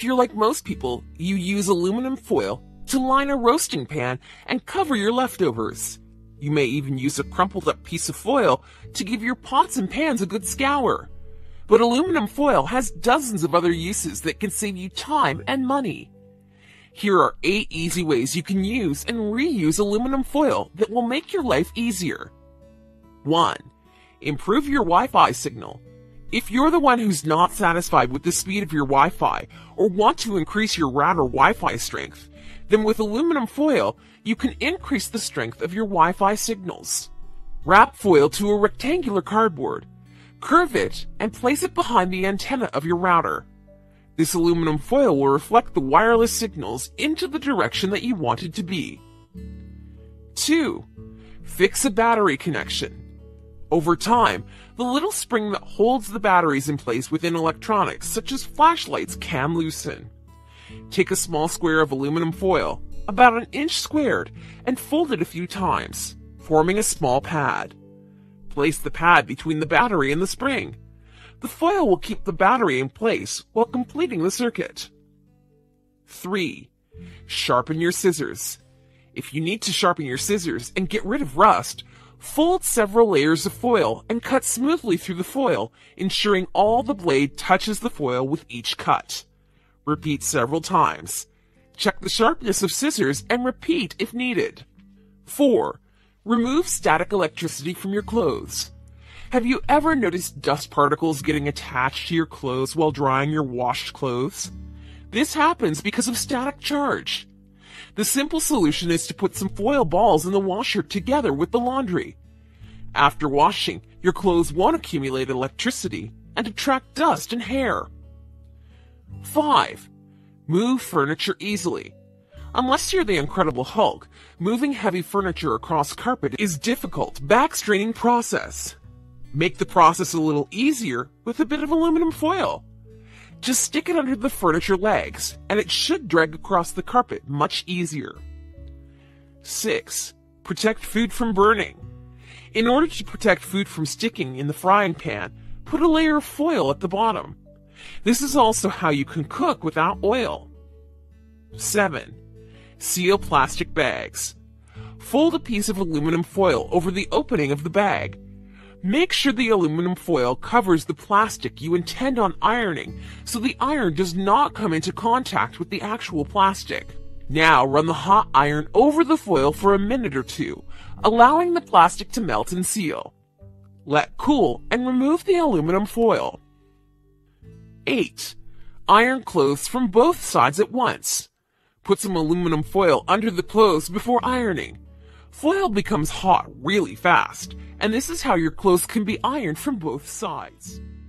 If you're like most people, you use aluminum foil to line a roasting pan and cover your leftovers. You may even use a crumpled up piece of foil to give your pots and pans a good scour. But aluminum foil has dozens of other uses that can save you time and money. Here are 8 easy ways you can use and reuse aluminum foil that will make your life easier. 1. Improve your Wi-Fi signal. If you're the one who's not satisfied with the speed of your Wi-Fi or want to increase your router Wi-Fi strength, then with aluminum foil, you can increase the strength of your Wi-Fi signals. Wrap foil to a rectangular cardboard. Curve it and place it behind the antenna of your router. This aluminum foil will reflect the wireless signals into the direction that you want it to be. 2. Fix a battery connection. Over time, the little spring that holds the batteries in place within electronics, such as flashlights, can loosen. Take a small square of aluminum foil, about an inch squared, and fold it a few times, forming a small pad. Place the pad between the battery and the spring. The foil will keep the battery in place while completing the circuit. 3. Sharpen your scissors. If you need to sharpen your scissors and get rid of rust, fold several layers of foil and cut smoothly through the foil, ensuring all the blade touches the foil with each cut. Repeat several times. Check the sharpness of scissors and repeat if needed. 4. Remove static electricity from your clothes. Have you ever noticed dust particles getting attached to your clothes while drying your washed clothes? This happens because of static charge. The simple solution is to put some foil balls in the washer together with the laundry. After washing, your clothes won't accumulate electricity and attract dust and hair. 5. Move furniture easily. Unless you're the Incredible Hulk, moving heavy furniture across carpet is a difficult, back-straining process. Make the process a little easier with a bit of aluminum foil. Just stick it under the furniture legs, and it should drag across the carpet much easier. 6. Protect food from burning. In order to protect food from sticking in the frying pan, put a layer of foil at the bottom. This is also how you can cook without oil. 7. Seal plastic bags. Fold a piece of aluminum foil over the opening of the bag. Make sure the aluminum foil covers the plastic you intend on ironing so the iron does not come into contact with the actual plastic. Now run the hot iron over the foil for a minute or two, allowing the plastic to melt and seal. Let cool and remove the aluminum foil. 8. Iron clothes from both sides at once. Put some aluminum foil under the clothes before ironing. Foil becomes hot really fast, and this is how your clothes can be ironed from both sides.